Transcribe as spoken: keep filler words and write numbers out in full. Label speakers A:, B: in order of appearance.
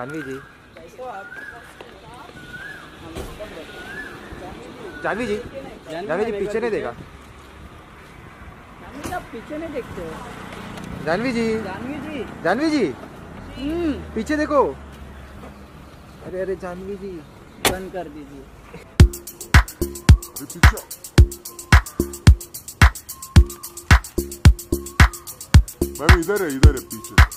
A: जानवी जी, जानवी जी, जानवी जी पीछे नहीं देखा।
B: जानवी आप पीछे नहीं देखते हो।
A: जानवी जी,
B: जानवी जी,
A: जानवी जी,
B: हम्म,
A: पीछे देखो। अरे अरे जानवी जी,
B: बंद कर दीजिए।
C: मैम इधर है, इधर है पीछे।